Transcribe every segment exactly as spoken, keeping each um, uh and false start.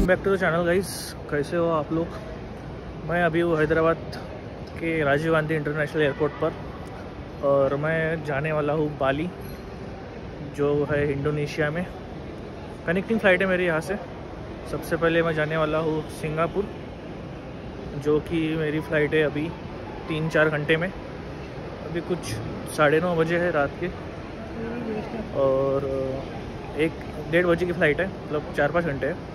Welcome back to the channel guys. कैसे हो आप लोग? मैं अभी हूँ हैदराबाद के राजीव गांधी इंटरनेशनल एयरपोर्ट पर और मैं जाने वाला हूँ बाली, जो है इंडोनेशिया में। कनेक्टिंग फ़्लाइट है मेरी यहाँ से। सबसे पहले मैं जाने वाला हूँ सिंगापुर, जो कि मेरी फ़्लाइट है अभी तीन चार घंटे में। अभी कुछ साढ़े नौ बजे है रात के और एक डेढ़ बजे की फ़्लाइट है, मतलब चार पाँच घंटे है।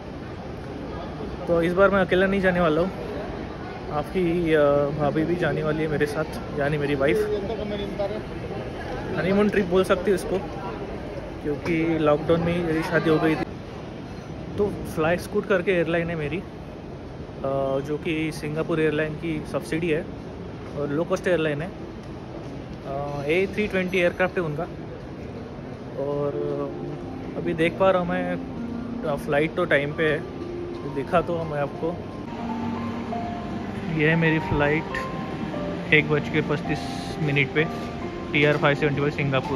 तो इस बार मैं अकेला नहीं जाने वाला हूँ, आपकी भाभी भी जाने वाली है मेरे साथ, यानी मेरी वाइफ। हनीमून ट्रिप बोल सकती हूँ इसको, क्योंकि लॉकडाउन में ही मेरी शादी हो गई थी। तो फ्लाई स्कूट करके एयरलाइन है मेरी, जो कि सिंगापुर एयरलाइन की सब्सिडी है और लो कॉस्ट एयरलाइन है। ए थ्री ट्वेंटी एयरक्राफ्ट है उनका। और अभी देख पा रहा हूँ मैं, फ़्लाइट तो टाइम पे है, दिखा तो मैं आपको। यह है मेरी फ़्लाइट एक बज के पच्चीस मिनट पे, T R five seventy five Singapore.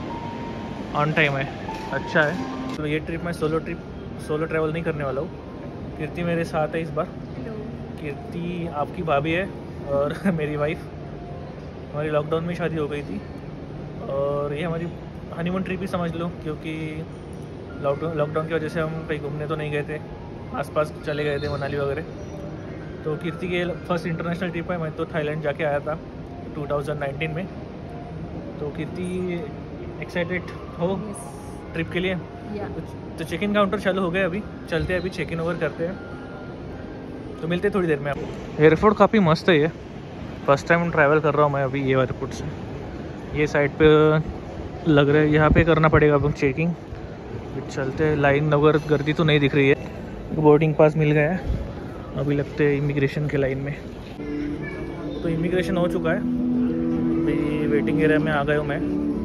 On time है, अच्छा है। तो ये ट्रिप मैं सोलो ट्रिप सोलो ट्रैवल नहीं करने वाला हूँ। कीर्ति मेरे साथ है इस बार। कीर्ति आपकी भाभी है और मेरी वाइफ। हमारी लॉकडाउन में शादी हो गई थी और ये हमारी हनीमून ट्रिप ही समझ लो, क्योंकि लॉकडाउन लॉकडाउन की वजह से हम कहीं घूमने तो नहीं गए थे, आसपास चले गए थे मनाली वगैरह। तो कीर्ति के फर्स्ट इंटरनेशनल ट्रिप है। मैं तो थाईलैंड जाके आया था टू थाउजेंड नाइनटीन में। तो कीर्ति एक्साइटेड हो ट्रिप के लिए? yeah. तो चेक इन काउंटर चालू हो गए, अभी चलते हैं, अभी चेक इन ओवर करते हैं। तो मिलते हैं थोड़ी देर में आपको। एयरपोर्ट काफ़ी मस्त है ये, फर्स्ट टाइम ट्रैवल कर रहा हूँ मैं अभी ये एयरपोर्ट से। ये साइड पे लग रहा है, यहाँ पे करना पड़ेगा अब चेकिंग। चलते हैं, लाइन वगैरह गर्दी तो नहीं दिख रही है। बोर्डिंग पास मिल गया है, अभी लगते हैं इमिग्रेशन के लाइन में। तो इमिग्रेशन हो चुका है, अभी वेटिंग एरिया में आ गया हूँ मैं।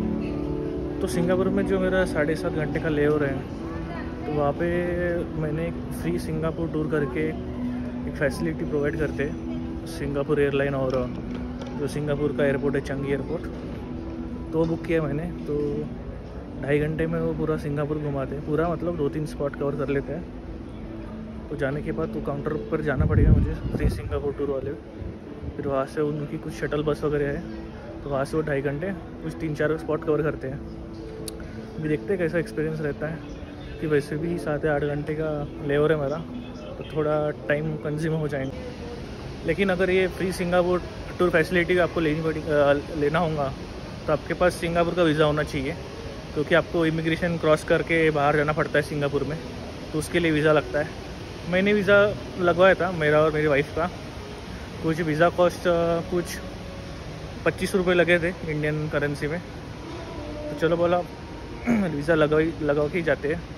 तो सिंगापुर में जो मेरा साढ़े सात घंटे का ले ओवर है, तो वहाँ पे मैंने एक फ्री सिंगापुर टूर करके एक फैसिलिटी प्रोवाइड करते हैं सिंगापुर एयरलाइन, और जो सिंगापुर का एयरपोर्ट है चंगी एयरपोर्ट, तो वो बुक किया मैंने। तो ढाई घंटे में वो पूरा सिंगापुर घुमाते हैं, पूरा मतलब दो तीन स्पॉट कवर कर लेते हैं। तो जाने के बाद तो काउंटर पर जाना पड़ेगा मुझे, फ्री सिंगापुर टूर वाले। फिर वहाँ से उनकी कुछ शटल बस वगैरह है, तो वहाँ से वो ढाई घंटे कुछ तीन चार स्पॉट कवर करते हैं। अभी देखते हैं कैसा एक्सपीरियंस रहता है, कि वैसे भी सात या आठ घंटे का ले ओवर है मेरा, तो थोड़ा टाइम कंज्यूम हो जाएंगे। लेकिन अगर ये फ्री सिंगापुर टूर फैसिलिटी आपको लेनी पड़ी लेना होगा, तो आपके पास सिंगापुर का वीज़ा होना चाहिए, क्योंकि आपको इमिग्रेशन क्रॉस करके बाहर जाना पड़ता है सिंगापुर में, तो उसके लिए वीज़ा लगता है। मैंने वीज़ा लगवाया था, मेरा और मेरी वाइफ का। कुछ वीज़ा कॉस्ट कुछ पच्चीस रुपये लगे थे इंडियन करेंसी में। तो चलो बोला वीज़ा लगा लगा के ही जाते हैं।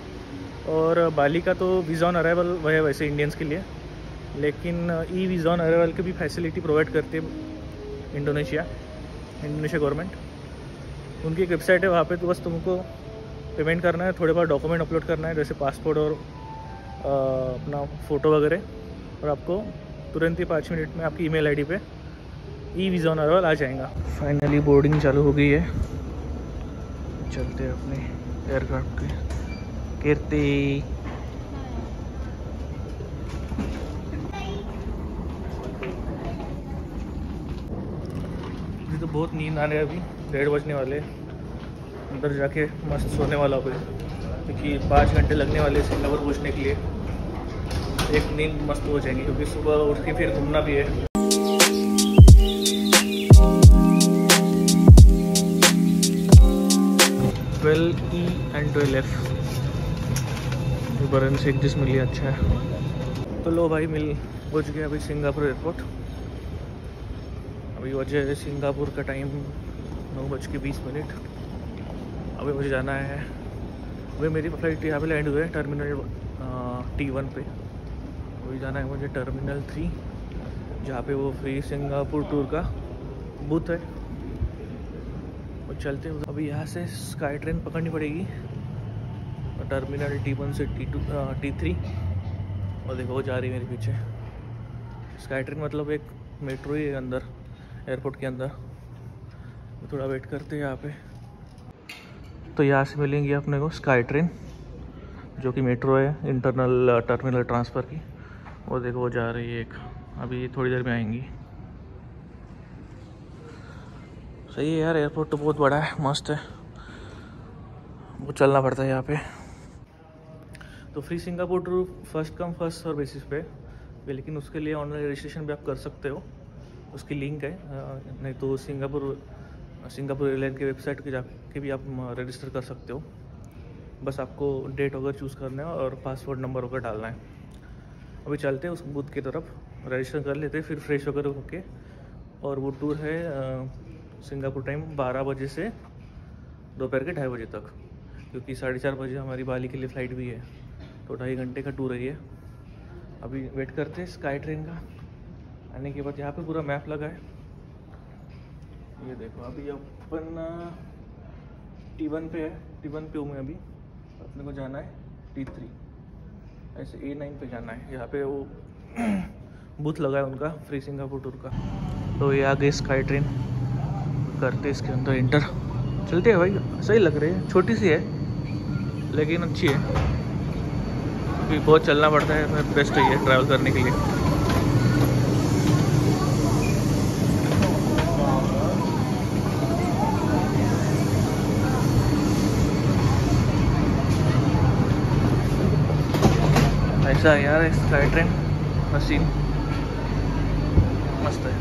और बाली का तो वीज़ा ऑन अराइवल वह है वैसे इंडियंस के लिए, लेकिन ई वीज़ा ऑन अराइवल की भी फैसिलिटी प्रोवाइड करती है इंडोनेशिया इंडोनेशिया गवर्नमेंट। उनकी एक वेबसाइट है, वहाँ पे तो बस तुमको पेमेंट करना है, थोड़े बहुत डॉक्यूमेंट अपलोड करना है, जैसे पासपोर्ट और आ, अपना फ़ोटो वगैरह, और आपको तुरंत ही पाँच मिनट में आपकी ईमेल आईडी पे ई वीज़ा ऑन अराइवल आ जाएगा। फाइनली बोर्डिंग चालू हो गई है, चलते हैं अपने एयरक्राफ्ट के। कीर्ति मुझे तो बहुत नींद आ रही है, अभी डेढ़ बजने वाले। अंदर जाके मस्त सोने वाला हो गई, क्योंकि पाँच घंटे लगने वाले सिंगापुर पहुँचने के लिए। एक नींद मस्त हो जाएंगी, क्योंकि सुबह उठ के फिर घूमना भी है। Twelve E and twelve F बरन से एक जिस मिली, अच्छा है। तो लो भाई, मिल पहुँच गया अभी सिंगापुर एयरपोर्ट। अभी वजह है सिंगापुर का टाइम नौ बज के बीस मिनट। अभी मुझे जाना है, अभी मेरी फ्लाइट यहाँ पे लैंड हुई है टर्मिनल टी वन पे। अभी जाना है मुझे टर्मिनल थ्री, जहाँ पे वो फ्री सिंगापुर टूर का बूथ है। और चलते हैं, अभी यहाँ से स्काई ट्रेन पकड़नी पड़ेगी टर्मिनल टी वन से टी टू टी थ्री। और देखो वो जा रही है मेरे पीछे स्काई ट्रेन, मतलब एक मेट्रो ही है अंदर एयरपोर्ट के अंदर। थोड़ा वेट करते हैं यहाँ पे। तो यहाँ से मिलेंगी अपने को स्काई ट्रेन, जो कि मेट्रो है, इंटरनल टर्मिनल ट्रांसफ़र की। वो देखो वो जा रही है एक, अभी थोड़ी देर में आएंगी। सही है यार, एयरपोर्ट तो बहुत बड़ा है, मस्त है। वो चलना पड़ता है यहाँ पे। तो free Singapore tour first come first serve basis पे, लेकिन उसके लिए ऑनलाइन रजिस्ट्रेशन भी आप कर सकते हो, उसकी लिंक है। नहीं तो सिंगापुर सिंगापुर एयरलाइन के वेबसाइट के जाके भी आप रजिस्टर कर सकते हो। बस आपको डेट वगैरह चूज़ करना है और पासवर्ड नंबर वगैरह डालना है। अभी चलते हैं उस बूथ की तरफ, रजिस्टर कर लेते हैं, फिर फ्रेश वगैरह होके। और वो टूर है सिंगापुर टाइम बारह बजे से दोपहर के ढाई बजे तक, क्योंकि साढ़े चार बजे हमारी बाली के लिए फ़्लाइट भी है, तो ढाई घंटे का टूर है ये। अभी वेट करते हैं स्काई ट्रेन का आने के बाद। यहाँ पे पूरा मैप लगा है, ये देखो। अभी अपन टी वन पे है, टी वन पे हूँ मैं अभी। अपने को जाना है टी थ्री, ऐसे ए नाइन पे जाना है। यहाँ पे वो बूथ लगा है उनका फ्री सिंगापुर टूर का। तो ये आ गई स्काई ट्रेन, करते इसके अंदर इंटर। चलते हैं भाई, सही लग रही है, छोटी सी है लेकिन अच्छी है, क्योंकि बहुत चलना पड़ता है। बेस्ट है ये ट्रैवल करने के लिए। ऐसा है यार स्काई ट्रेन, हसीन मस्त है।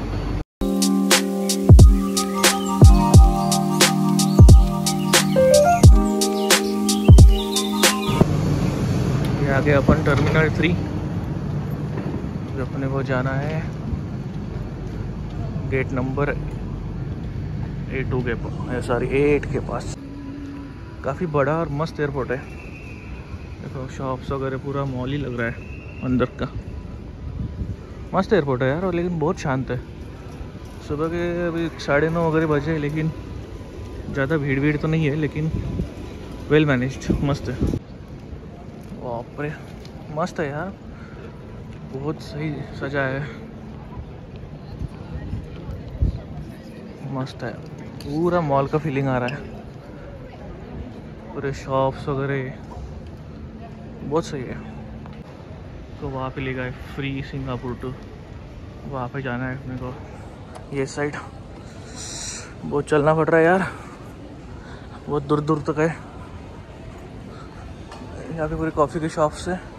ये आगे अपन टर्मिनल थ्री, जो अपने को जाना है गेट नंबर ए टू के पास, सॉरी ए एट के पास। काफ़ी बड़ा और मस्त एयरपोर्ट है। देखो शॉप्स वगैरह, पूरा मॉल ही लग रहा है अंदर का। मस्त एयरपोर्ट है यार, और लेकिन बहुत शांत है। सुबह के अभी साढ़े नौ वगैरह बजे, लेकिन ज़्यादा भीड़ भीड़ तो नहीं है, लेकिन वेल मैनेज्ड, मस्त है। बाप रे, मस्त है यार, बहुत सही सजा है, मस्त है। पूरा मॉल का फीलिंग आ रहा है, पूरे शॉप्स वगैरह बहुत सही है। तो वहाँ पे ले गए फ्री सिंगापुर टू, वहाँ पे जाना है अपने को। ये साइड बहुत चलना पड़ रहा है यार, बहुत दूर दूर तक है। यहाँ पे पूरी कॉफ़ी की शॉप्स है।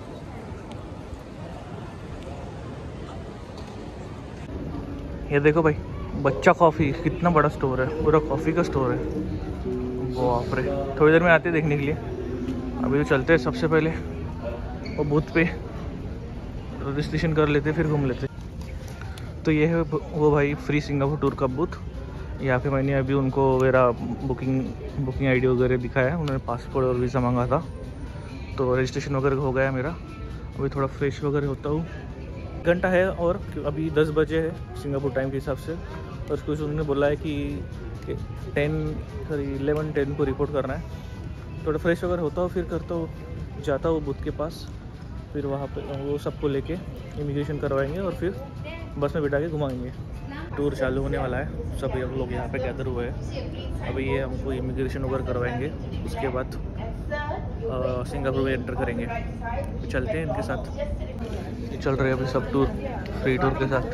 ये देखो भाई, बच्चा कॉफ़ी, कितना बड़ा स्टोर है, पूरा कॉफ़ी का स्टोर है। बाप रे, थोड़ी देर में आते हैं देखने के लिए। अभी तो चलते हैं सबसे पहले वो बूथ पे रजिस्ट्रेशन कर लेते, फिर घूम लेते। तो ये है वो भाई फ्री सिंगापुर टूर का बूथ। यहाँ पे मैंने अभी उनको मेरा बुकिंग बुकिंग आईडी वगैरह दिखाया है, उन्होंने पासपोर्ट और वीज़ा मांगा था, तो रजिस्ट्रेशन वगैरह हो गया मेरा। अभी थोड़ा फ्रेश वगैरह होता हूँ, घंटा है और अभी दस बजे है सिंगापुर टाइम के हिसाब से। और उसको उन्होंने बोला है कि टेन सॉरी इलेवन टेन को रिपोर्ट करना है। थोड़ा फ्रेश वगैरह होता हूँ, फिर करता हूँ, जाता हूँ बूथ के पास, फिर वहाँ पे वो सबको लेके इमिग्रेशन करवाएंगे और फिर बस में बिठा के घुमाएंगे। टूर चालू होने वाला है, सभी हम लोग यहाँ पे गैदर हुए हैं। अभी ये हमको इमिग्रेशन वगैरह करवाएंगे, उसके बाद सिंगापुर में एंटर करेंगे। तो चलते हैं इनके साथ। ये चल रहे हैं अभी सब टूर फ्री टूर के साथ।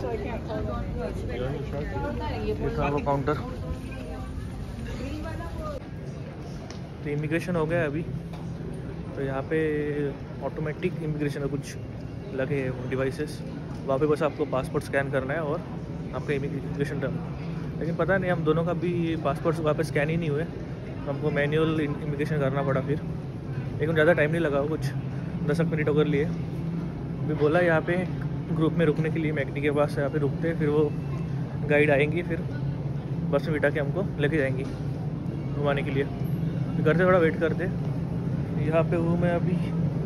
ये था वो काउंटर। तो इमिग्रेशन हो गया अभी, तो यहाँ पे ऑटोमेटिक इमिग्रेशन का कुछ लगे हैं डिवाइसेस, वहाँ पे बस आपको पासपोर्ट स्कैन करना है और आपका इमिग्रेशन डन। लेकिन पता नहीं, हम दोनों का भी पासपोर्ट वहाँ पे स्कैन ही नहीं हुए, हमको मैनुअल इमिग्रेशन करना पड़ा फिर। लेकिन ज़्यादा टाइम नहीं लगा, कुछ दस मिनट वगैरह लिए। अभी बोला यहाँ पे ग्रुप में रुकने के लिए मैकडी के पास यहाँ पे रुकते हैं, फिर वो गाइड आएंगी, फिर बस में बिठा के हमको लेके जाएंगी घुमाने के लिए। करते थोड़ा वेट करते। यहाँ पे हूँ मैं अभी,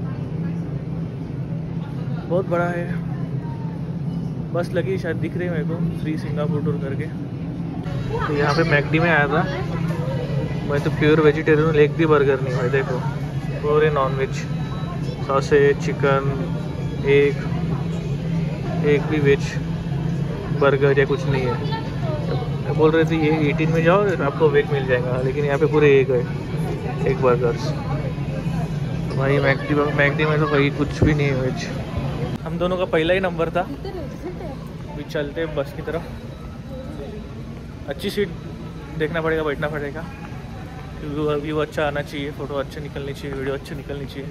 बहुत बड़ा है, बस लगी शायद दिख रही है मेरे को फ्री सिंगापुर टूर करके। तो यहाँ पे मैकडी में आया था मैं, तो प्योर वेजिटेरियन हूँ, एक भी बर्गर नहीं भाई। देखो पूरे नॉन वेज, सॉसेज, चिकन, एक एक भी वेज बर्गर या कुछ नहीं है। बोल रहे थे ये एटीन में जाओ आपको वेज मिल जाएगा, लेकिन यहाँ पे पूरे एक है, एक बर्गर्स। भाई मैकडी मैकडी में तो भाई कुछ भी नहीं है वेज। हम दोनों का पहला ही नंबर था। अभी चलते हैं बस की तरफ। अच्छी सीट देखना पड़ेगा, बैठना पड़ेगा, व्यू व्यू अच्छा आना चाहिए, फ़ोटो अच्छी निकलनी चाहिए, वीडियो अच्छी निकलनी चाहिए।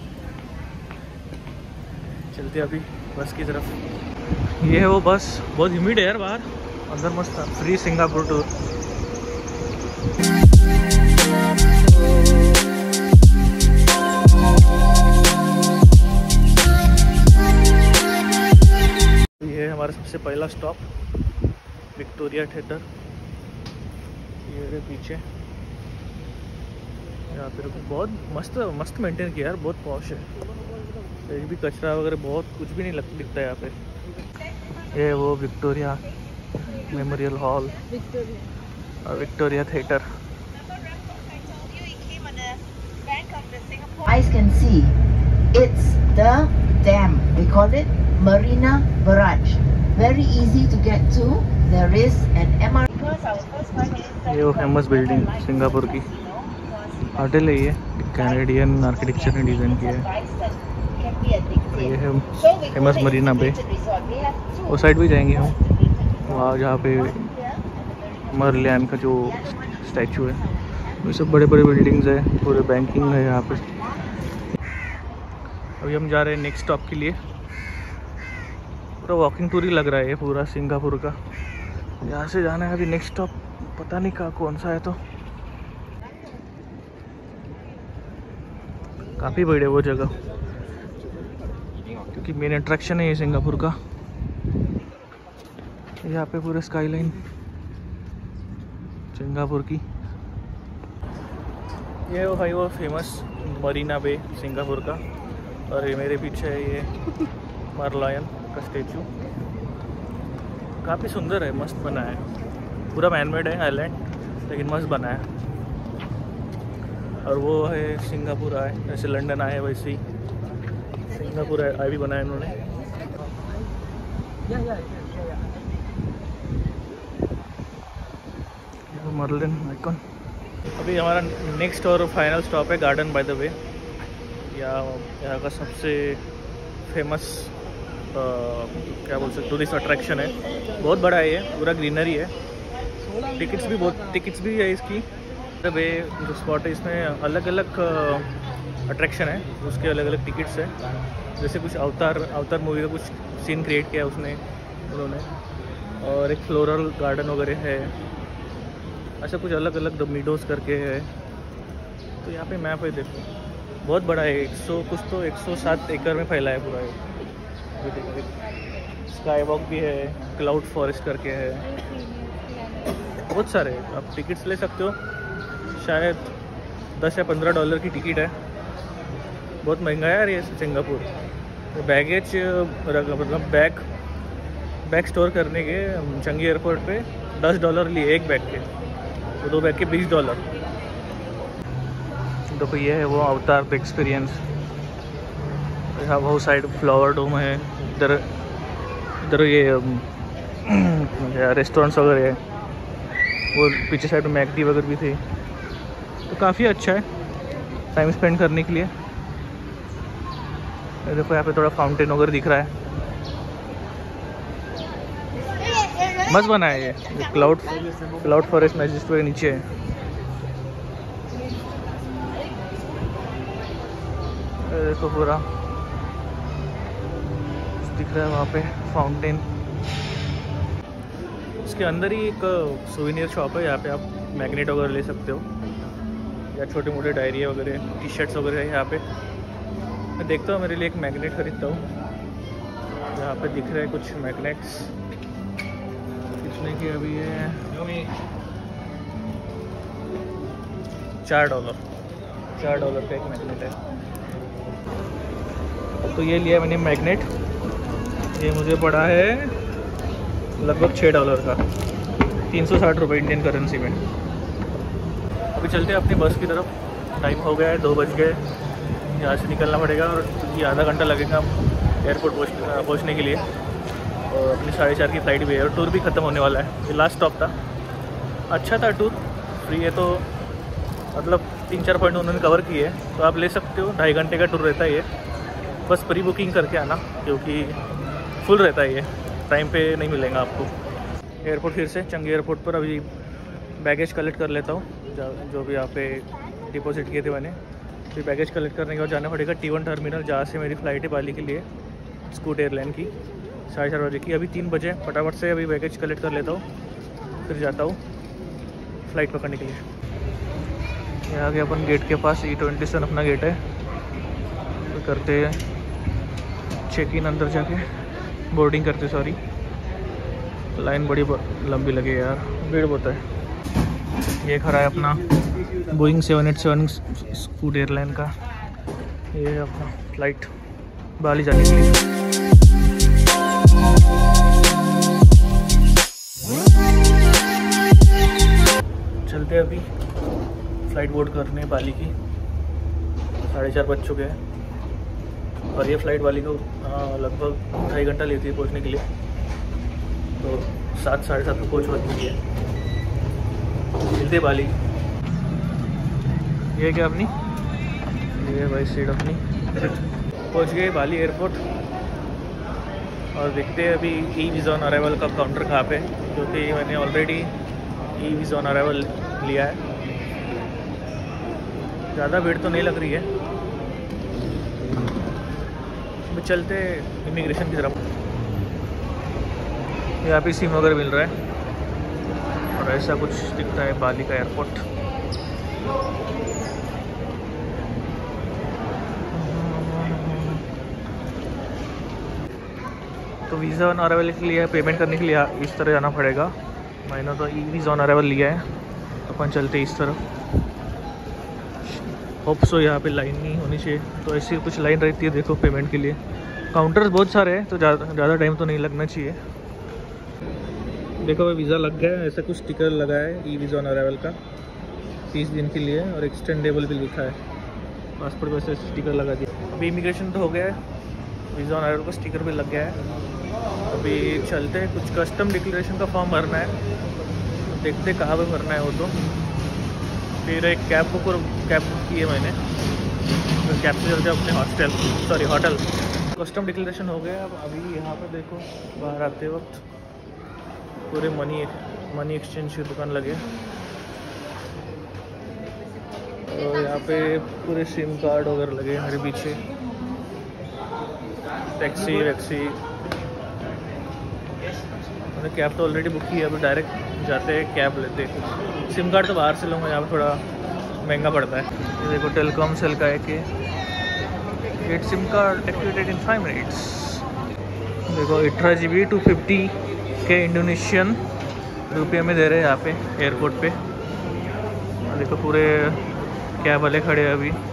चलते अभी बस की तरफ। ये है वो बस। बहुत ह्यूमिड है यार बाहर, अंदर मस्त था। Free Singapore tour. ये है हमारा सबसे पहला स्टॉप, विक्टोरिया थिएटर। ये है पीछे, यहाँ पे बहुत मस्त मस्त मेंटेन किया यार, बहुत पॉश है। एक भी कचरा वगैरह बहुत कुछ भी नहीं लग दिखता है यहाँ पे। ये वो विक्टोरिया मेमोरियल हॉल और Victoria theatre. Eyes can see, it's the dam. We call it Marina Barrage. Very easy to get to. There is an M R. ये वो फेमस बिल्डिंग सिंगापुर की होटल है। ये कैनेडियन आर्किटेक्चर ने design किया है। ये है फेमस मरीना बे। वो साइड भी जाएंगे हम, वहाँ जहाँ पे मरलियन का जो स्टैचू है। ये सब बड़े बड़े बिल्डिंग्स है, पूरे बैंकिंग है यहाँ पे। अभी हम जा रहे हैं नेक्स्ट स्टॉप के लिए। पूरा वॉकिंग टूर ही लग रहा है ये पूरा सिंगापुर का। यहाँ से जाना है अभी नेक्स्ट स्टॉप, पता नहीं कहाँ कौन सा है। तो काफ़ी बड़ी है वो जगह, क्योंकि मेन अट्रैक्शन है ये सिंगापुर का। यहाँ पे पूरे स्काईलाइन सिंगापुर की। ये वो भाई वो फेमस मरीना बे सिंगापुर का। और ये मेरे पीछे है ये मरलायन का स्टेचू। काफ़ी सुंदर है, मस्त बना है। पूरा मैनमेड है आइलैंड, लेकिन मस्त बना है। और वो है सिंगापुर आए, जैसे लंदन आए वैसे ही सिंगापुर आए भी बनाया इन्होंने। Merlion icon. अभी हमारा नेक्स्ट और फाइनल स्टॉप है गार्डन बाय द वे। यहाँ यहाँ का सबसे फेमस क्या बोल सकते टूरिस्ट अट्रैक्शन है। बहुत बड़ा है ये, पूरा ग्रीनरी है। टिकट्स भी बहुत टिकट्स भी है इसकी। द वे जो स्पॉट है, इसमें अलग अलग अट्रैक्शन है, उसके अलग अलग टिकट्स है। जैसे कुछ अवतार अवतार मूवी का कुछ सीन क्रिएट किया उसने उन्होंने, और एक फ्लोरल गार्डन वगैरह है। अच्छा कुछ अलग अलग द मीडोज करके है। तो यहाँ पे मैप है, देखो बहुत बड़ा है। एक सौ कुछ तो एक सौ सात एकड़ में फैला है पूरा ये। स्काई वॉक भी है, क्लाउड फॉरेस्ट करके है, बहुत सारे। आप टिकट्स ले सकते हो, शायद दस या पंद्रह डॉलर की टिकट है। बहुत महंगा है यार ये सिंगापुर। तो बैगेज मतलब बैग बैग स्टोर करने के चंगी एयरपोर्ट पे दस डॉलर लिए एक बैग के, तो दो बैग के बीस डॉलर। देखो ये है वो अवतार एक्सपीरियंस। यहाँ बहुत साइड फ्लावर डोम है, इधर इधर ये रेस्टोरेंट्स वगैरह है। वो पीछे साइड में मैकडी वगैरह भी थे। तो काफ़ी अच्छा है टाइम स्पेंड करने के लिए। देखो यहाँ पे थोड़ा फाउंटेन वगैरह दिख रहा है, मस्त बना है ये। क्लाउड क्लाउड फॉरेस्ट मैजेस्टिक के नीचे है। देखो पूरा दिख रहा है वहाँ पे फाउंटेन। इसके अंदर ही एक सोवेनियर शॉप है, यहाँ पे आप मैग्नेट वगैरह ले सकते हो, या छोटे मोटे डायरी वगैरह, टी शर्ट्स वगैरह है यहाँ पे। मैं देखता हूँ, मेरे लिए एक मैग्नेट खरीदता हूँ। यहाँ पे दिख रहे हैं कुछ मैग्नेट्स कितने के अभी है, चार डॉलर चार डॉलर का एक मैग्नेट है। तो ये लिया मैंने मैग्नेट, ये मुझे पड़ा है लगभग छः डॉलर का, तीन सौ साठ रुपये इंडियन करेंसी में। अभी चलते हैं अपनी बस की तरफ। टाइम हो गया है, दो बज गए। यहाँ से निकलना पड़ेगा और क्योंकि आधा घंटा लगेगा एयरपोर्ट पहुँचने पहुँचने के लिए। और अपनी साढ़े चार की फ़्लाइट भी है और टूर भी ख़त्म होने वाला है। ये लास्ट स्टॉप था, अच्छा था टूर। फ्री है तो मतलब तीन चार पॉइंट उन्होंने कवर किए हैं, तो आप ले सकते हो। ढाई घंटे का टूर रहता है ये, बस प्री बुकिंग करके आना क्योंकि फुल रहता है ये, टाइम पे नहीं मिलेगा आपको। एयरपोर्ट फिर से चंगी एयरपोर्ट पर अभी बैगेज कलेक्ट कर लेता हूँ, जो भी यहाँ पे डिपॉजिट किए थे मैंने। फिर बैगेज कलेक्ट करने के बाद जाना पड़ेगा टी वन टर्मिनल, जहाँ से मेरी फ़्लाइट है बाली के लिए, स्कूट एयरलाइन की, साढ़े चार बजे की। अभी तीन बजे फटाफट से अभी बैगेज कलेक्ट कर लेता हूँ, फिर जाता हूँ फ़्लाइट पकड़ने के लिए। यहाँ आगे अपन गेट के पास, ई ट्वेंटी सेवन अपना गेट है, तो करते हैं चेक इन, अंदर जाके बोर्डिंग करते। सॉरी, लाइन बड़ी लंबी लगी यार, भीड़ बहुत है। ये खड़ा है अपना Boeing seven eight seven Scoot airline का, ये है अपना फ़्लाइट बाली जाने के लिए। चलते अभी फ़्लाइट बोर्ड करने बाली की, साढ़े चार बज चुके हैं और ये फ़्लाइट बाली को लगभग ढाई घंटा लेती है पहुंचने के लिए, तो सात साढ़े सात को पहुँच चुकी है। मिलते बाली। ये क्या अपनी, ये भाई सीट अपनी। पहुँच गए बाली एयरपोर्ट और देखते हैं अभी ई वीज़ा ऑन अराइवल का काउंटर कहाँ पे, क्योंकि मैंने already e visa on arrival लिया है। ज़्यादा भीड़ तो नहीं लग रही है। अभी चलते इमिग्रेशन की तरफ। यहाँ पे सिम वगैरह मिल रहा है और ऐसा कुछ दिखता है बाली का एयरपोर्ट। तो वीज़ा ऑन अराइवल के लिए पेमेंट करने के लिए इस तरह जाना पड़ेगा। मैंने तो ई वीज़ा ऑन अराइवल लिया है, तो अपन चलते इस तरफ। होप सो यहाँ पे लाइन नहीं होनी चाहिए, तो ऐसी कुछ लाइन रहती है देखो पेमेंट के लिए। काउंटर्स बहुत सारे हैं, तो ज़्यादा ज़्यादा टाइम तो नहीं लगना चाहिए। देखो भाई वीज़ा लग गया है, ऐसा कुछ स्टिकर लगा है ई वीज़ा ऑन अराइवल का, तीस दिन के लिए, और एक्सटेंडेबल भी लिखा है। पासपोर्ट वैसे स्टिकर लगा दिया। अभी इमिग्रेशन तो हो गया है, वीज़ा ऑन अराइवल का स्टिकर भी लग गया है। अभी चलते हैं, कुछ कस्टम डिक्लेरेशन का फॉर्म भरना है, तो देखते कहाँ पे भरना है वो। तो फिर एक कैब बुक और कैब बुक की है मैंने, तो कैब से चलते अपने hostel sorry hotel. Custom declaration हो गया। अब अभी यहाँ पर देखो बाहर आते वक्त पूरे मनी मनी एक्सचेंज की दुकान लगे, और यहाँ पे पूरे सिम कार्ड वगैरह लगे मेरे पीछे। टैक्सी वैक्सी, मैंने कैब तो ऑलरेडी बुक की है, अभी डायरेक्ट जाते हैं कैब लेते। सिम कार्ड तो बाहर से लूँगा, यहाँ पर थोड़ा महंगा पड़ता है। ये देखो टेलीकॉम सेल का है कि get SIM card activated in five minutes. देखो अठारह जी बी टू फिफ्टी के इंडोनेशियन रुपये में दे रहे हैं यहाँ पे एयरपोर्ट पे। देखो पूरे कैब वाले खड़े हैं अभी।